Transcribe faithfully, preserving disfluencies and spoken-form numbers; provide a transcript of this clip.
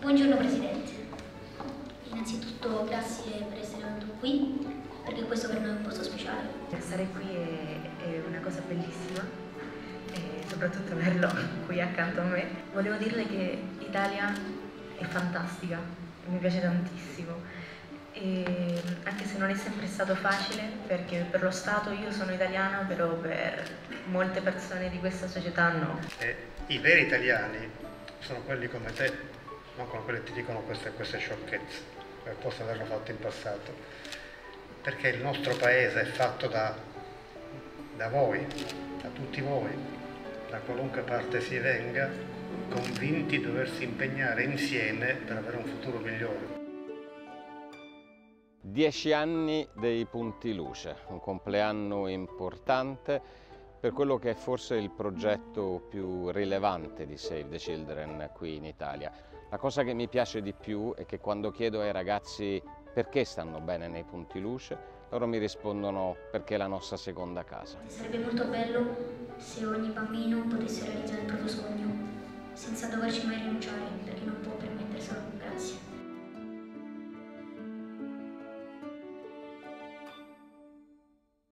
Buongiorno Presidente, innanzitutto grazie per essere venuto qui, perché questo per noi è un posto speciale. Stare qui è, è una cosa bellissima e soprattutto averlo qui accanto a me. Volevo dirle che Italia è fantastica, mi piace tantissimo. E anche se non è sempre stato facile, perché per lo Stato io sono italiana, però per molte persone di questa società no. E i veri italiani sono quelli come te, non come quelli che ti dicono queste, queste sciocchezze, che possono averlo fatto in passato, perché il nostro paese è fatto da, da voi, da tutti voi, da qualunque parte si venga, convinti di doversi impegnare insieme per avere un futuro migliore. Dieci anni dei punti luce, un compleanno importante per quello che è forse il progetto più rilevante di Save the Children qui in Italia. La cosa che mi piace di più è che quando chiedo ai ragazzi perché stanno bene nei punti luce, loro mi rispondono perché è la nostra seconda casa. Sarebbe molto bello se ogni bambino potesse realizzare il proprio sogno, senza doverci mai rinunciare, perché non può permetterselo. Grazie.